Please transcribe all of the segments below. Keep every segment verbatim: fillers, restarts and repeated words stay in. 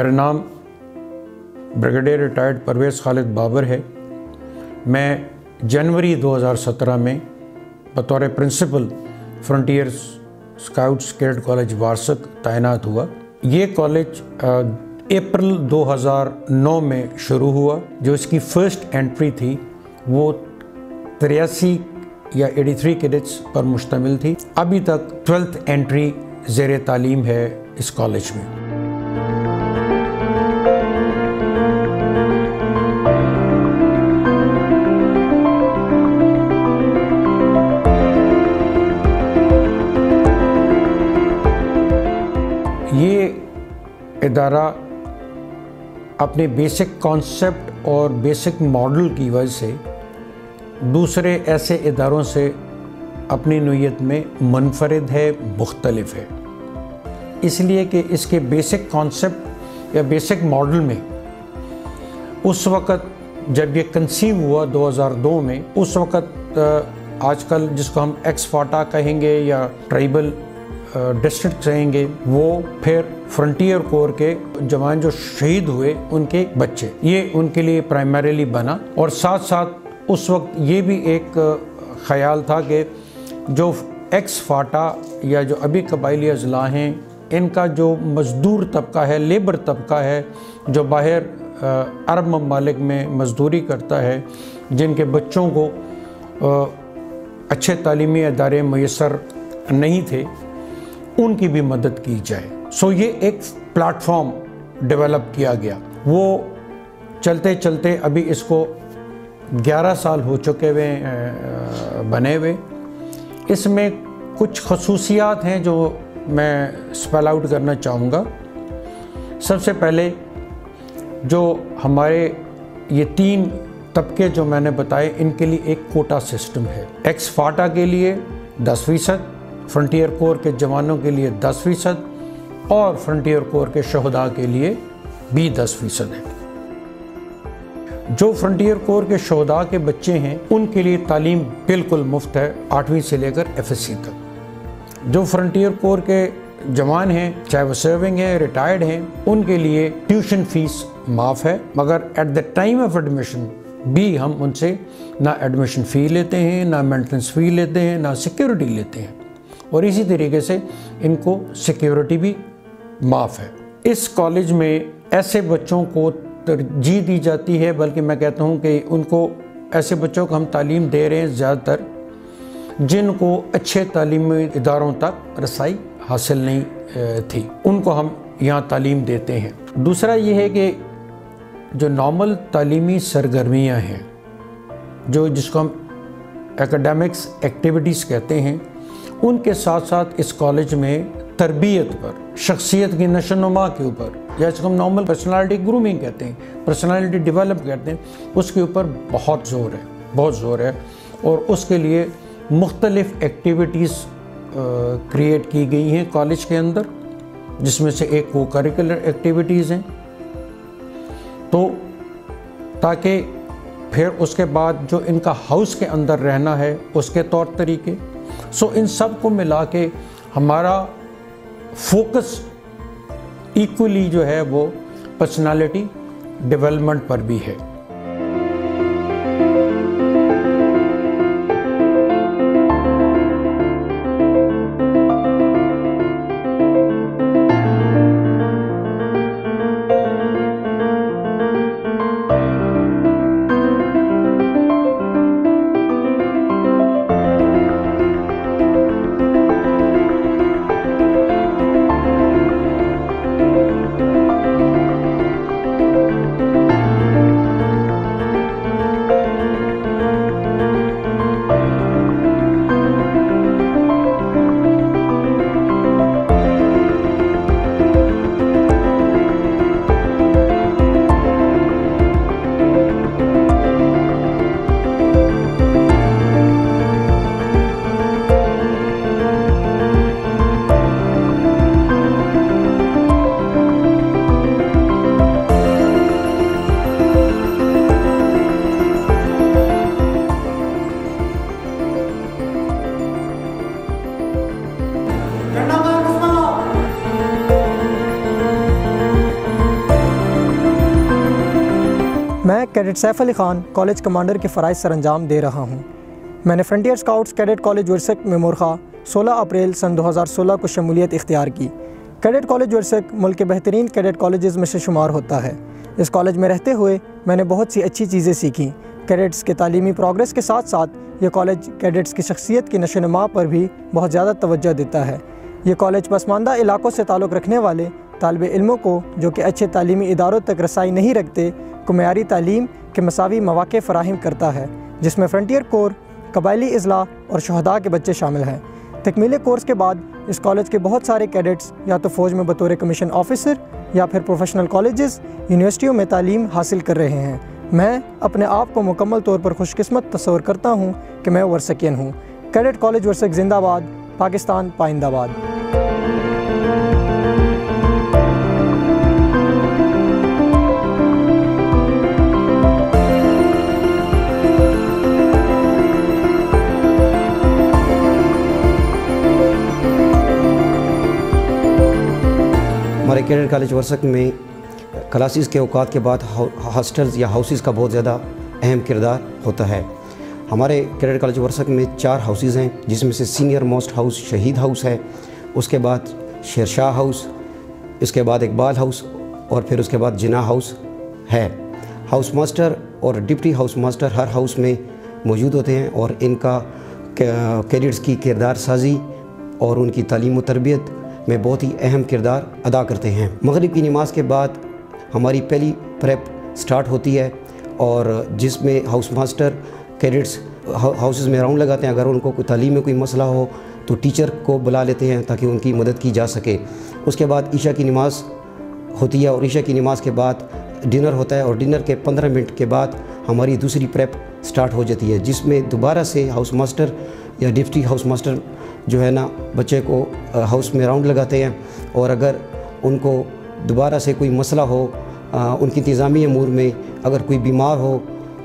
मेरा नाम brigadier retired Parvez Khalid Babar है। मैं जनवरी दो हज़ार सत्रह में बतौर principal frontier scouts cadet college Warsak तैनात हुआ। ये कॉलेज अप्रैल दो हज़ार नौ में शुरू हुआ। जो इसकी फ़र्स्ट एंट्री थी वो तिरासी या तिरासी कैडेट्स पर मुश्तमिल थी। अभी तक ट्वेल्थ एंट्री ज़ेर तालीम है इस कॉलेज में। ये इदारा अपने बेसिक कॉन्सेप्ट और बेसिक मॉडल की वजह से दूसरे ऐसे इदारों से अपनी नोयत में मुनफरिद है, मुख्तलिफ है। इसलिए कि इसके बेसिक कॉन्सेप्ट या बेसिक मॉडल में उस वक़्त जब ये कंसीव हुआ दो हज़ार दो में, उस वक़्त आजकल जिसको हम एक्स फाटा कहेंगे या ट्राइबल डिस्ट्रिक्ट कहेंगे, वो फिर फ्रंटियर कोर के जवान जो शहीद हुए उनके बच्चे, ये उनके लिए प्राइमरीली बना। और साथ साथ उस वक्त ये भी एक ख़याल था कि जो एक्स फाटा या जो अभी कबायली अजला हैं, इनका जो मज़दूर तबका है, लेबर तबका है, जो बाहर अरब ममालिक में मज़दूरी करता है, जिनके बच्चों को अच्छे तालीमी अदारे मैसर नहीं थे, उनकी भी मदद की जाए। सो ये एक प्लेटफॉर्म डेवलप किया गया। वो चलते चलते अभी इसको ग्यारह साल हो चुके हुए बने हुए। इसमें कुछ खसूसियात हैं जो मैं स्पेल आउट करना चाहूँगा। सबसे पहले जो हमारे ये तीन तबके जो मैंने बताए, इनके लिए एक कोटा सिस्टम है। एक्स फाटा के लिए दस फीसद, फ्रंटियर कोर के जवानों के लिए दस फीसद और फ्रंटियर कोर के शहदा के लिए भी दस फीसद है। जो फ्रंटियर कोर के शहदा के बच्चे हैं उनके लिए तालीम बिल्कुल मुफ्त है, आठवीं से लेकर एफ एस सी तक। जो फ्रंटियर कोर के जवान हैं, चाहे वो सर्विंग हैं, रिटायर्ड हैं, उनके लिए ट्यूशन फीस माफ़ है, मगर at the time of admission भी हम उनसे ना एडमिशन फ़ी लेते हैं, ना मेंटेनेंस फ़ी लेते हैं, ना सिक्योरिटी लेते हैं। और इसी तरीके से इनको सिक्योरिटी भी माफ़ है। इस कॉलेज में ऐसे बच्चों को तरजीह दी जाती है, बल्कि मैं कहता हूँ कि उनको ऐसे बच्चों को हम तालीम दे रहे हैं ज़्यादातर जिनको अच्छे तालीमी इदारों तक रसाई हासिल नहीं थी, उनको हम यहाँ तालीम देते हैं। दूसरा ये है कि जो नॉर्मल तालीमी सरगर्मियाँ हैं, जो जिसको हम एकेडमिक्स एक्टिविटीज़ कहते हैं, उनके साथ साथ इस कॉलेज में तरबियत पर, शख्सियत की नशोनुमा के ऊपर, या जिसको हम नॉर्मल पर्सनालिटी ग्रूमिंग कहते हैं, पर्सनालिटी डेवलप करते हैं, उसके ऊपर बहुत ज़ोर है, बहुत ज़ोर है। और उसके लिए मुख्तलिफ़ एक्टिविटीज़ क्रिएट की गई हैं कॉलेज के अंदर, जिसमें से एक को-करिकुलर एक्टिविटीज़ हैं। तो ताकि फिर उसके बाद जो इनका हाउस के अंदर रहना है उसके तौर तरीके, सो इन सब को मिला के हमारा फोकस इक्वली जो है वो पर्सनालिटी डेवलपमेंट पर भी है। मैं cadet Saif Ali Khan college commander के फ़राइज़ सरअंजाम दे रहा हूँ। मैंने frontier scouts cadet college Warsak में मुरखा सोलह अप्रैल सन दो हज़ार सोलह को शमूलियत इख्तियार की। कैडेट कॉलेज वर्सक मुल्क के बेहतरीन कैडेट कॉलेजेस में से शुमार होता है। इस कॉलेज में रहते हुए मैंने बहुत सी अच्छी चीज़ें सीखी। कैडेट्स के तालीमी प्रोग्रेस के साथ साथ ये कॉलेज कैडेट्स की शख्सियत की नशो-नुमा पर भी बहुत ज़्यादा तवज्जो देता है। ये कॉलेज पसमानदा इलाकों से ताल्लुक़ रखने वाले तालिब इल्मों को जो कि अच्छे तालीमी इदारों तक रसाई नहीं रखते को मयारी तालीम के मसावी मौक़े फ़राहिम करता है, जिसमें फ्रंटियर कोर, कबायली इज़ला और शहदा के बच्चे शामिल हैं। तकमीले कोर्स के बाद इस कॉलेज के बहुत सारे कैडेट्स या तो फ़ौज में बतौर कमीशन ऑफिसर या फिर प्रोफेशनल कॉलेजेस, यूनिवर्सिटियों में तालीम हासिल कर रहे हैं। मैं अपने आप को मुकम्मल तौर पर खुशकिस्मत तस्वर करता हूँ कि मैं वर्सकियन हूँ। कैडेट कॉलेज वर्सक जिंदाबाद, पाकिस्तान पाइंदाबाद। हमारे कैडेट कॉलेज वर्सक में क्लासेस के औकात के बाद हॉस्टल्स या हाउसेस का बहुत ज़्यादा अहम किरदार होता है। हमारे कैडेट कॉलेज वर्सक में चार हाउसेस हैं, जिसमें से senior most house Shaheed house है, उसके बाद शेरशाह हाउस, इसके बाद इकबाल हाउस और फिर उसके बाद जिना हाउस है। हाउस मास्टर और डिप्टी हाउस मास्टर हर हाउस में मौजूद होते हैं और इनका कैडेट्स की किरदार साजी और उनकी तालीम व तरबियत में बहुत ही अहम किरदार अदा करते हैं। मगरिब की नमाज के बाद हमारी पहली प्रेप स्टार्ट होती है और जिसमें हाउस मास्टर कैडेट्स हाउसेस में राउंड लगाते हैं। अगर उनको कोई तालीम में कोई मसला हो तो टीचर को बुला लेते हैं ताकि उनकी मदद की जा सके। उसके बाद ईशा की नमाज होती है और ईशा की नमाज के बाद डिनर होता है और डिनर के पंद्रह मिनट के बाद हमारी दूसरी प्रेप स्टार्ट हो जाती है, जिसमें दोबारा से हाउस मास्टर या डिप्टी हाउस मास्टर जो है ना बच्चे को हाउस में राउंड लगाते हैं और अगर उनको दोबारा से कोई मसला हो, उनकी इंतज़ामी अमूर में अगर कोई बीमार हो,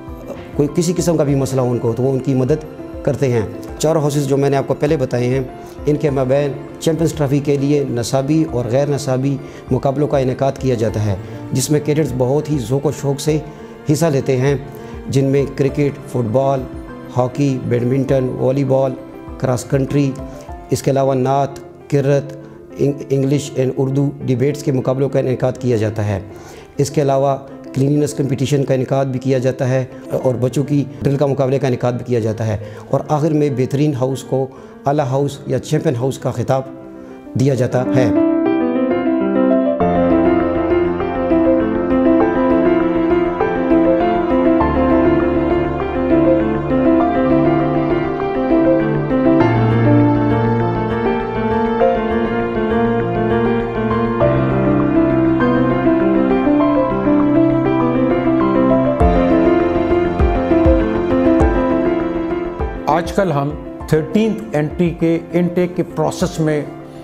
कोई किसी किस्म का भी मसला हो उनको, तो वो उनकी मदद करते हैं। चारों हाउसेस जो मैंने आपको पहले बताए हैं, इनके माबैन चैम्पियंस ट्रॉफी के लिए नसाबी और गैर नसाबी मुकाबलों का इनेकाद किया जाता है, जिसमें कैडेट्स बहुत ही ज़ौक़ व शौक़ से हिस्सा लेते हैं, जिनमें cricket, football, hockey, badminton, volleyball, cross country, इसके अलावा नात, किरत, इंग्लिश एंड उर्दू डिबेट्स के मुकाबलों का इनेकाद किया जाता है। इसके अलावा क्लीनिनेस कंपटीशन का इनेकाद भी किया जाता है और बच्चों की ड्रिल का मुकाबले का इनेकाद भी किया जाता है और आखिर में बेहतरीन हाउस को आला हाउस या चैम्पियन हाउस का खिताब दिया जाता है। आजकल हम थर्टीन्थ एंट्री के इनटेक के प्रोसेस में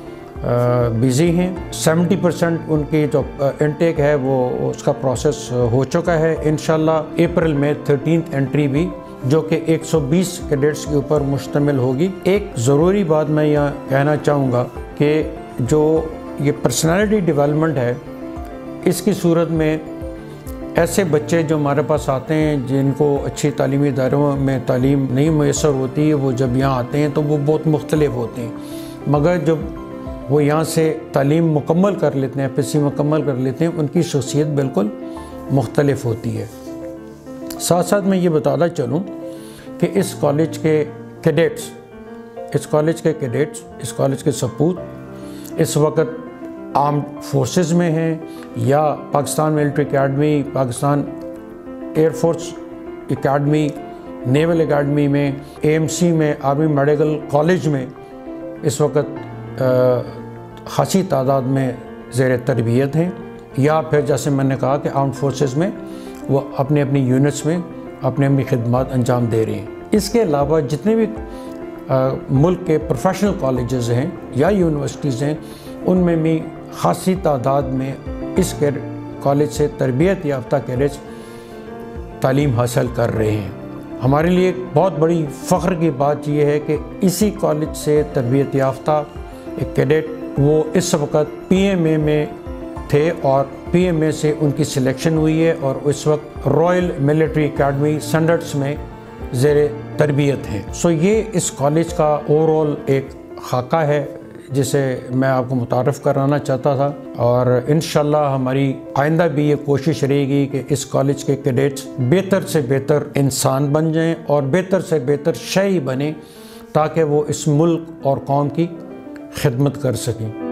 बिज़ी हैं। सत्तर परसेंट उनकी जो इनटेक है वो उसका प्रोसेस हो चुका है। इंशाल्लाह अप्रैल में थर्टीन्थ एंट्री भी जो कि एक सौ बीस कैडेट्स के ऊपर मुश्तमिल होगी। एक ज़रूरी बात मैं यहाँ कहना चाहूँगा कि जो ये पर्सनालिटी डेवलपमेंट है, इसकी सूरत में ऐसे बच्चे जो हमारे पास आते हैं जिनको अच्छी तालीमी इदारों में तालीम नहीं मैसर होती है, वो जब यहाँ आते हैं तो वो बहुत मुख्तलिफ होते हैं, मगर जब वो यहाँ से तालीम मुकम्मल कर लेते हैं, एफ एस सी मुकम्मल कर लेते हैं, उनकी शख्सियत बिल्कुल मुख्तलिफ होती है। साथ साथ मैं ये बताता चलूँ कि इस कॉलेज के कैडेट्स इस कॉलेज के कैडेट्स इस कॉलेज के सपूत इस वक्त आर्म्ड फोर्सेस में हैं या Pakistan military academy, Pakistan air force academy, naval academy में, ए एम सी में, आर्मी मेडिकल कॉलेज में इस वक्त खासी तादाद में ज़ेर तरबियत हैं, या फिर जैसे मैंने कहा कि आर्म्ड फोर्सेस में वो अपने अपनी यूनिट्स में अपने अपनी खिदमत अंजाम दे रहे हैं। इसके अलावा जितने भी आ, मुल्क के प्रोफेशनल कॉलेजेस हैं या यूनिवर्सिटीज़ हैं, उनमें भी खासी तादाद में इस कॉलेज से तरबियत याफ्ता कैडेट्स तालीम हासिल कर रहे हैं। हमारे लिए बहुत बड़ी फ़ख्र की बात यह है कि इसी कॉलेज से तरबियत याफ्ता एक कैडेट वो इस वक्त पी एम ए में थे और पी एम ए से उनकी सिलेक्शन हुई है और इस वक्त रॉयल मिलिट्री अकेडमी स्टैंडर्ड्स में ज़ेर तरबियत हैं। सो ये इस कॉलेज का ओवरऑल एक खाका है जिसे मैं आपको मुतारफ़ कराना चाहता था, और इंशाल्लाह हमारी आइंदा भी ये कोशिश रहेगी कि इस कॉलेज के कैडेट्स बेहतर से बेहतर इंसान बन जाएं और बेहतर से बेहतर शय बने ताकि वो इस मुल्क और कौम की खिदमत कर सकें।